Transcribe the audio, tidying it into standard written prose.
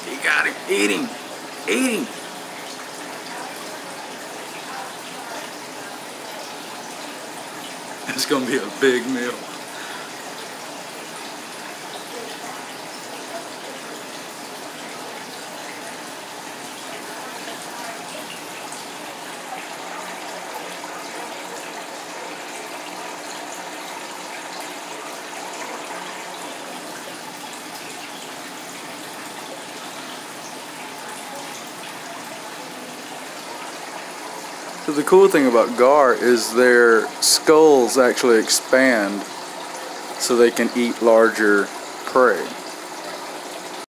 He got him. Eat him. Eat him. It's going to be a big meal. So the cool thing about gar is their skulls actually expand so they can eat larger prey.